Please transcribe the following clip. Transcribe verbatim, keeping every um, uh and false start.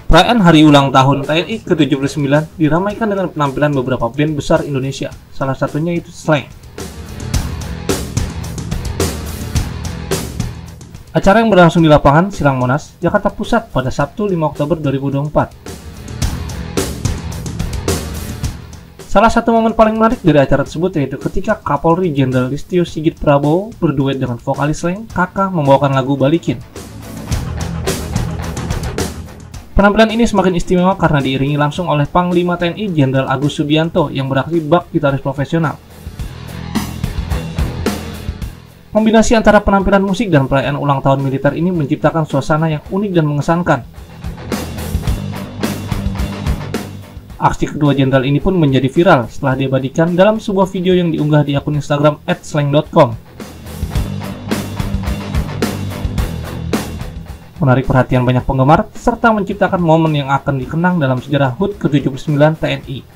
Perayaan hari ulang tahun T N I ke tujuh puluh sembilan diramaikan dengan penampilan beberapa band besar Indonesia, salah satunya itu Slank. Acara yang berlangsung di lapangan Silang Monas, Jakarta Pusat pada Sabtu lima Oktober dua ribu dua puluh empat. Salah satu momen paling menarik dari acara tersebut yaitu ketika Kapolri Jenderal Listio Sigit Prabowo berduet dengan vokalis Slank, Kaka membawakan lagu Balikin. Penampilan ini semakin istimewa karena diiringi langsung oleh Panglima T N I Jenderal Agus Subianto yang beraksi bak gitaris profesional. Kombinasi antara penampilan musik dan perayaan ulang tahun militer ini menciptakan suasana yang unik dan mengesankan. Aksi kedua jenderal ini pun menjadi viral setelah diabadikan dalam sebuah video yang diunggah di akun Instagram at slank dot com. Menarik perhatian banyak penggemar, serta menciptakan momen yang akan dikenang dalam sejarah H U T ke tujuh puluh sembilan T N I.